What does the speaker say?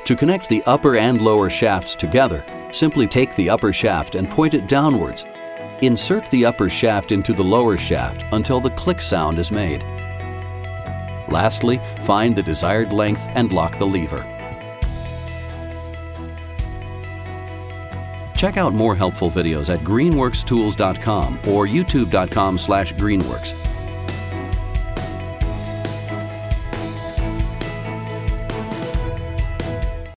To connect the upper and lower shafts together, simply take the upper shaft and point it downwards. Insert the upper shaft into the lower shaft until the click sound is made. Lastly, find the desired length and lock the lever. Check out more helpful videos at greenworkstools.com or youtube.com/greenworks.